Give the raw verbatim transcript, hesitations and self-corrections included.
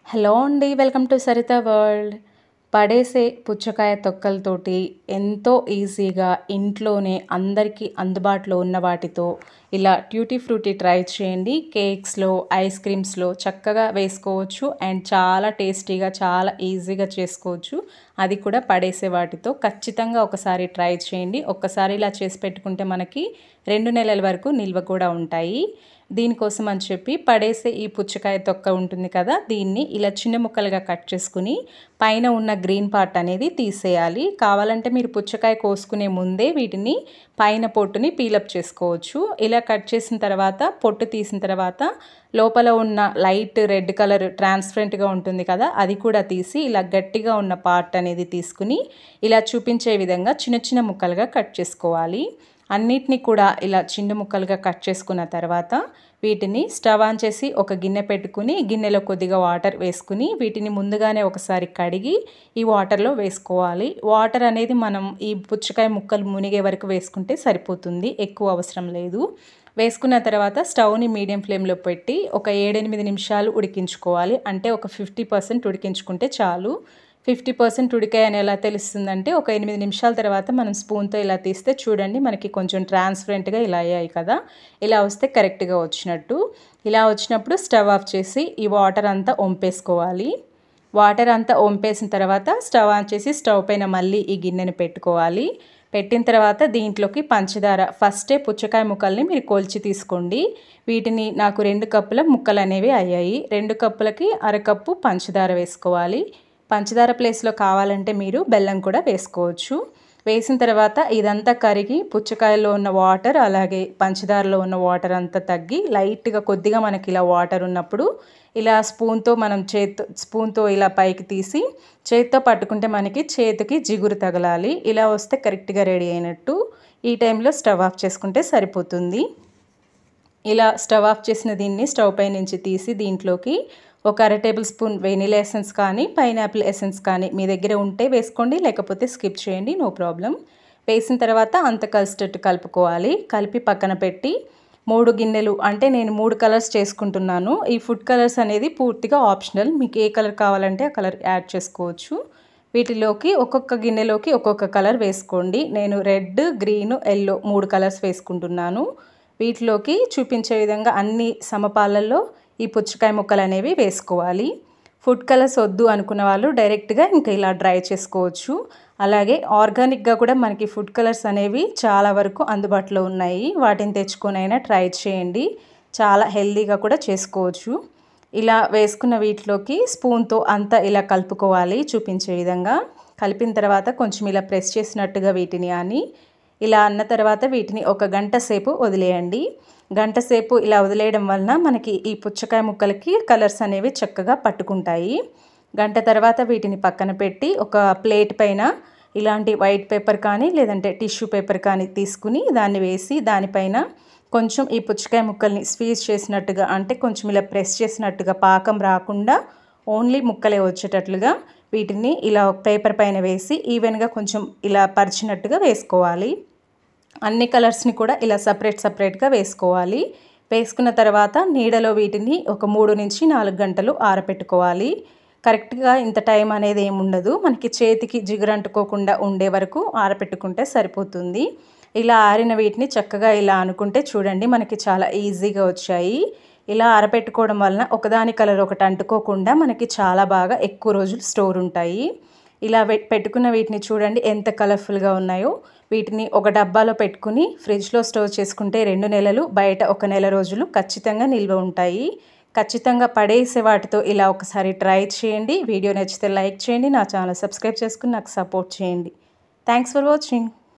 Hello అండి. Welcome to Saritha world. పడేసే పుచ్చకాయ తొక్కలతోటి ఎంతో ఈజీగా ఇంట్లోనే అందరికీ అందుబాటులో ఉన్న వాటితో ఇలా ట్యూటీ ఫ్రూటీ ట్రై చేయండి. కేక్స్‌లో, ఐస్ క్రీమ్స్‌లో చక్కగా వేసుకోవచ్చు అండ్ చాలా టేస్టీగా, చాలా ఈజీగా చేసుకోవచ్చు. అది కూడా పడేసే వాటితో. ఖచ్చితంగా ఒకసారి ట్రై చేయండి. ఒక్కసారి ఇలా చేసి పెట్టుకుంటే మనకి రెండు నెలల వరకు నిల్వ కూడా ఉంటాయి. దీనికోసం అని చెప్పి పడేసే ఈ పుచ్చకాయ తొక్క ఉంటుంది కదా, దీన్ని ఇలా చిన్న ముక్కలుగా కట్ చేసుకుని పైన ఉన్న గ్రీన్ పార్ట్ అనేది తీసేయాలి. కావాలంటే మీరు పుచ్చకాయ కోసుకునే ముందే వీటిని పైన పొట్టుని పీలప్ చేసుకోవచ్చు. ఇలా కట్ చేసిన తర్వాత పొట్టు తీసిన తర్వాత లోపల ఉన్న లైట్ రెడ్ కలర్ ట్రాన్స్పరెంట్గా ఉంటుంది కదా, అది కూడా తీసి ఇలా గట్టిగా ఉన్న పార్ట్ అనేది తీసుకుని ఇలా చూపించే విధంగా చిన్న చిన్న ముక్కలుగా కట్ చేసుకోవాలి. అన్నిటినీ కూడా ఇలా చిన్న ముక్కలుగా కట్ చేసుకున్న తర్వాత వీటిని స్టవ్ ఆన్ చేసి ఒక గిన్నె పెట్టుకుని గిన్నెలో కొద్దిగా వాటర్ వేసుకుని వీటిని ముందుగానే ఒకసారి కడిగి ఈ వాటర్లో వేసుకోవాలి. వాటర్ అనేది మనం ఈ పుచ్చకాయ ముక్కలు మునిగే వరకు వేసుకుంటే సరిపోతుంది, ఎక్కువ అవసరం లేదు. వేసుకున్న తర్వాత స్టవ్ని మీడియం ఫ్లేమ్లో పెట్టి ఒక ఏడెనిమిది నిమిషాలు ఉడికించుకోవాలి. అంటే ఒక ఫిఫ్టీ పర్సెంట్ ఉడికించుకుంటే చాలు. ఫిఫ్టీ పర్సెంట్ ఉడికాయని ఎలా తెలుస్తుందంటే ఒక ఎనిమిది నిమిషాల తర్వాత మనం స్పూన్తో ఇలా తీస్తే చూడండి, మనకి కొంచెం ట్రాన్స్పరెంట్గా ఇలా అయ్యాయి కదా, ఇలా వస్తే కరెక్ట్గా వచ్చినట్టు. ఇలా వచ్చినప్పుడు స్టవ్ ఆఫ్ చేసి ఈ వాటర్ అంతా వంపేసుకోవాలి. వాటర్ అంతా వంపేసిన తర్వాత స్టవ్ ఆన్ చేసి స్టవ్ పైన మళ్ళీ ఈ గిన్నెని పెట్టుకోవాలి. పెట్టిన తర్వాత దీంట్లోకి పంచదార, ఫస్టే పుచ్చకాయ ముక్కల్ని మీరు కొలిచి తీసుకోండి. వీటిని నాకు రెండు కప్పుల ముక్కలు అనేవి అయ్యాయి. రెండు కప్పులకి అరకప్పు పంచదార వేసుకోవాలి. పంచదార ప్లేస్లో కావాలంటే మీరు బెల్లం కూడా వేసుకోవచ్చు. వేసిన తర్వాత ఇదంతా కరిగి పుచ్చకాయలో ఉన్న వాటర్ అలాగే పంచదారలో ఉన్న వాటర్ అంతా తగ్గి లైట్గా కొద్దిగా మనకి ఇలా వాటర్ ఉన్నప్పుడు ఇలా స్పూన్తో మనం చేత్తో స్పూన్తో ఇలా పైకి తీసి చేత్తో పట్టుకుంటే మనకి చేతికి జిగురు తగలాలి. ఇలా వస్తే కరెక్ట్గా రెడీ అయినట్టు. ఈ టైంలో స్టవ్ ఆఫ్ చేసుకుంటే సరిపోతుంది. ఇలా స్టవ్ ఆఫ్ చేసిన దీన్ని స్టవ్ పై నుంచి తీసి దీంట్లోకి ఒక అర టేబుల్ స్పూన్ వెనిలా ఎసెన్స్ కానీ పైనాపిల్ ఎసెన్స్ కానీ మీ దగ్గర ఉంటే వేసుకోండి, లేకపోతే స్కిప్ చేయండి, నో ప్రాబ్లం. వేసిన తర్వాత అంత కలిసేటట్టు కలుపుకోవాలి. కలిపి పక్కన పెట్టి మూడు గిన్నెలు, అంటే నేను మూడు కలర్స్ చేసుకుంటున్నాను. ఈ ఫుడ్ కలర్స్ అనేది పూర్తిగా ఆప్షనల్, మీకు ఏ కలర్ కావాలంటే ఆ కలర్ యాడ్ చేసుకోవచ్చు. వీటిలోకి ఒక్కొక్క గిన్నెలోకి ఒక్కొక్క కలర్ వేసుకోండి. నేను రెడ్, గ్రీన్, ఎల్లో మూడు కలర్స్ వేసుకుంటున్నాను. వీటిలోకి చూపించే విధంగా అన్ని సమపాలల్లో ఈ పుచ్చకాయ ముక్కలు అనేవి వేసుకోవాలి. ఫుడ్ కలర్స్ వద్దు అనుకున్న వాళ్ళు డైరెక్ట్గా ఇంకా ఇలా డ్రై చేసుకోవచ్చు. అలాగే ఆర్గానిక్గా కూడా మనకి ఫుడ్ కలర్స్ అనేవి చాలా వరకు అందుబాటులో ఉన్నాయి. వాటిని తెచ్చుకొనైనా ట్రై చేయండి, చాలా హెల్తీగా కూడా చేసుకోవచ్చు. ఇలా వేసుకున్న వీటిలోకి స్పూన్తో అంతా ఇలా కలుపుకోవాలి చూపించే విధంగా. కలిపిన తర్వాత కొంచెం ఇలా ప్రెస్ చేసినట్టుగా వీటిని అని ఇలా అన్న తర్వాత వీటిని ఒక గంట సేపు వదిలేయండి. గంట సేపు ఇలా వదిలేయడం వలన మనకి ఈ పుచ్చకాయ ముక్కలకి కలర్స్ అనేవి చక్కగా పట్టుకుంటాయి. గంట తర్వాత వీటిని పక్కన పెట్టి ఒక ప్లేట్ పైన ఇలాంటి వైట్ పేపర్ కానీ లేదంటే టిష్యూ పేపర్ కానీ తీసుకుని దాన్ని వేసి దానిపైన కొంచెం ఈ పుచ్చకాయ ముక్కల్ని స్క్వీజ్ చేసినట్టుగా, అంటే కొంచెం ఇలా ప్రెస్ చేసినట్టుగా, పాకం రాకుండా ఓన్లీ ముక్కలే వచ్చేటట్లుగా వీటిని ఇలా పేపర్ పైన వేసి ఈవెన్గా కొంచెం ఇలా పరిచినట్టుగా వేసుకోవాలి. అన్ని కలర్స్ని కూడా ఇలా సపరేట్ సపరేట్గా వేసుకోవాలి. వేసుకున్న తర్వాత నీడలో వీటిని ఒక మూడు నుంచి నాలుగు గంటలు ఆరబెట్టుకోవాలి. కరెక్ట్గా ఇంత టైం అనేది ఏమి ఉండదు, మనకి చేతికి జిగురు అంటుకోకుండా ఉండే వరకు ఆరబెట్టుకుంటే సరిపోతుంది. ఇలా ఆరిన వీటిని చక్కగా ఇలా అనుకుంటే చూడండి, మనకి చాలా ఈజీగా వచ్చాయి. ఇలా ఆరబెట్టుకోవడం వలన ఒకదాని కలర్ ఒకటి అంటుకోకుండా మనకి చాలా బాగా ఎక్కువ రోజులు స్టోర్ ఉంటాయి. ఇలా పెట్టుకున్న వీటిని చూడండి ఎంత కలర్ఫుల్గా ఉన్నాయో. వీటిని ఒక డబ్బాలో పెట్టుకుని ఫ్రిడ్జ్లో స్టోర్ చేసుకుంటే రెండు నెలలు, బయట ఒక నెల రోజులు ఖచ్చితంగా నిల్వ ఉంటాయి. ఖచ్చితంగా పడేసే వాటితో ఇలా ఒకసారి ట్రై చేయండి. వీడియో నచ్చితే లైక్ చేయండి, నా ఛానల్ సబ్స్క్రైబ్ చేసుకుని నాకు సపోర్ట్ చేయండి. Thanks for watching.